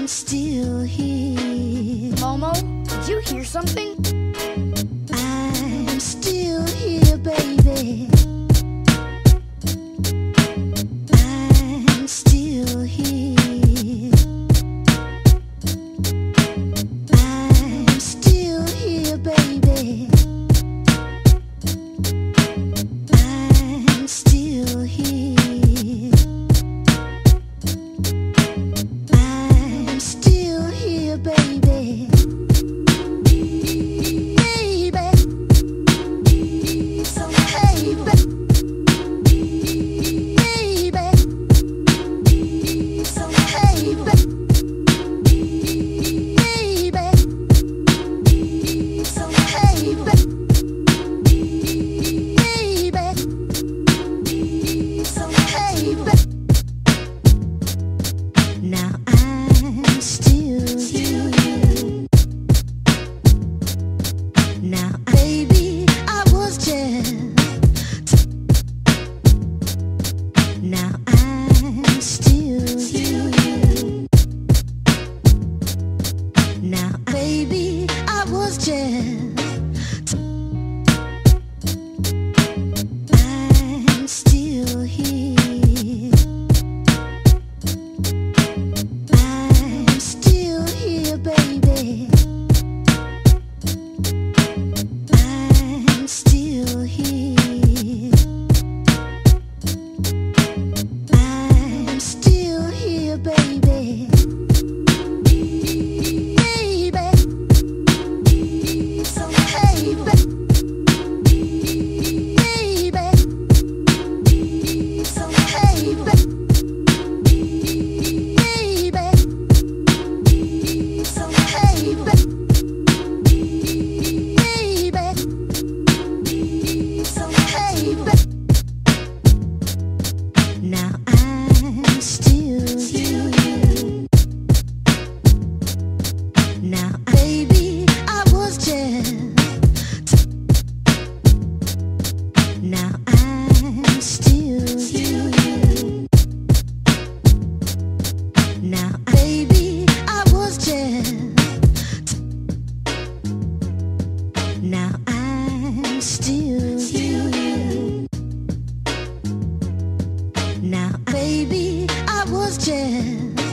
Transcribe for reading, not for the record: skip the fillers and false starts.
still here. Momo, did you hear something? I'm still here, baby. I'm still here. I'm still here, baby. I'm still here. I'm still here, baby. Now I'm still here. Now, baby, I was just. Now I'm still here. Now, baby, I was just. I'm still here. I'm still here, baby. I'm still here. I'm still here, baby. Now I'm still here. Now, baby, I was just. Now I'm still here. Now, baby, I was just. Now I'm still here. Now, baby, I was just.